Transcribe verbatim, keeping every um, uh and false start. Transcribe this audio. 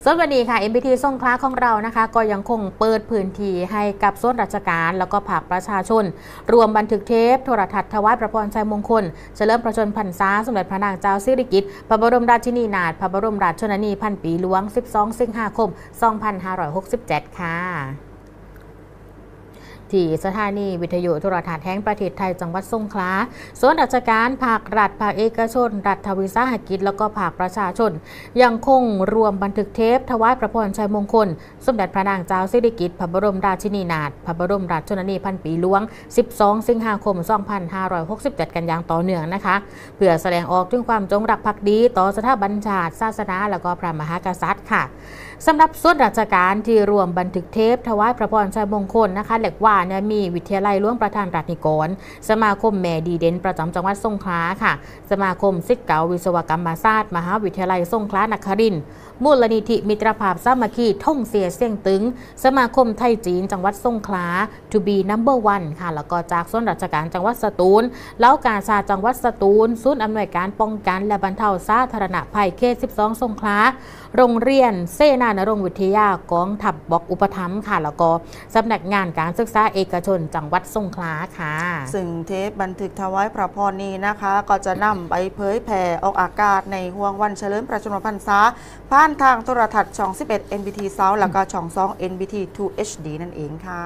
สวัสดีค่ะ เอ็ม บี ที สงขลาของเรานะคะก็ยังคงเปิดพื้นที่ให้กับส่วนราชการแล้วก็ภาคประชาชนรวมบันทึกเทปโทรทัศน์ถวายพระพรชัยมงคลเฉลิมพระชนมพรรษาสมเด็จพระนางเจ้าสิริกิติ์พระบรมราชินีนาถพระบรมราชชนนีพันปีหลวงสิบสองสิงหาคมสองพันห้าร้อยหกสิบเจ็ดค่ะที่สถานีวิทยุโทรทัศน์แห่งประเทศไทยจังหวัดสงขลาส่วนราชการภาครัฐภาคเอกชนรัฐวิสาหกิจแล้วก็ภาคประชาชนยังคงรวมบันทึกเทปถวายพระพรชัยมงคลสมเด็จพระนางเจ้าสิริกิติ์พระบรมราชินีนาถพระบรมราชชนนีพันปีหลวงสิบสองสิงหาคมสองพันห้าร้อยหกสิบเจ็ดกันอย่างต่อเนื่องนะคะเพื่อแสดงออกถึงความจงรักภักดีต่อสถาบันชาติศาสนาแล้วก็พระมหากษัตริย์ค่ะสำหรับส่วนราชการที่รวมบันทึกเทปถวายพระพรชัยมงคลนะคะเรียกว่าเนี่ยมีวิทยาลัยหลวงประธานรัฐนิกรสมาคมแม่ดีเด่นประจำจังหวัดสงขลาค่ะสมาคมศิษย์เก่าวิศวกรรมศาสตร์มหาวิทยาลัยสงขลานครินทร์มูลนิธิมิตรภาพสามัคคีท่องเสียเสี่ยงตึงสมาคมไทยจีนจังหวัดสงขลา to be number one ค่ะแล้วก็จากส่วนราชการจังหวัดสตูลแล้วกาชาดจังหวัดสตูลศูนย์อำนวยการป้องกันและบรรเทาสาธารณภัยเขตสิบสองสงขลาโรงเรียนเสนานรงค์วิทยากองทัพบกอุปถัมภ์ค่ะแล้วก็สำนักงานการศึกษาเอกชนจังหวัดสงขลาค่ะซึ่งเทปบันทึกถวายพระพรนี้นะคะก็จะนำไปเผยแผ่ออกอากาศในห่วงวันเฉลิมพระชนมพรรษาผ่านทางโทรทัศน์ช่องสิบเอ็ด เอ็น บี ที South แล้วก็ช่องสอง เอ็น บี ที ทู เอช ดี นั่นเองค่ะ